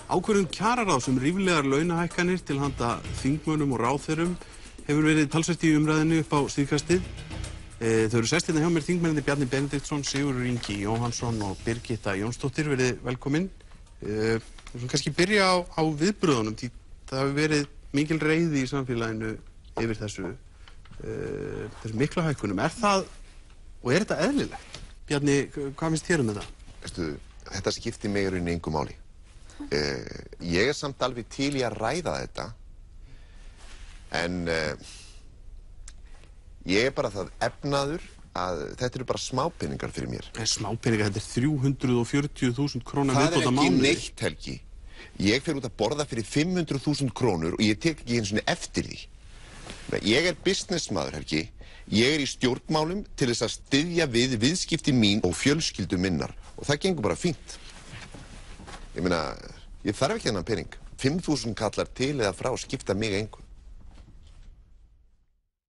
Ákvörðun kjararáðs ríflegar launahækkanir til handa þingmönnum og ráðherrum hefur verið talsvert í umræðinu upp á síðkastið. Þau eru sest hérna hjá mér þingmennirnir Bjarni Benediktsson, Sigurður Ingi Jóhannsson og Birgitta Jónsdóttir. Verið velkomin. Við skulum kannski byrja á viðbrögðunum, því það hefur verið mikil reiði í samfélaginu yfir þessu mikla hækkunum. Er þetta eðlilegt? Bjarni, hvað finnst þér um þetta? Veistu, þetta skiptir mig í rauninni engu máli. Ég samt alveg til í að ræða þetta, en ég bara það efnaður að þetta eru bara smápeningar fyrir mér. Smápeningar, þetta 340.000 króna viðbót á mánuði. Það er ekki neitt, Helgi. Ég fer út að borða fyrir 500.000 krónur og ég tek ekki einu sinni eftir því. Ég er businessmaður, Helgi. Ég er í stjórnmálum til þess að styðja við viðskipti mín og fjölskyldu minnar. Og það gengur bara fínt. Ég meina, ég þarf ekki þennan pening. 5.000 kallar til eða frá skipta mig engu.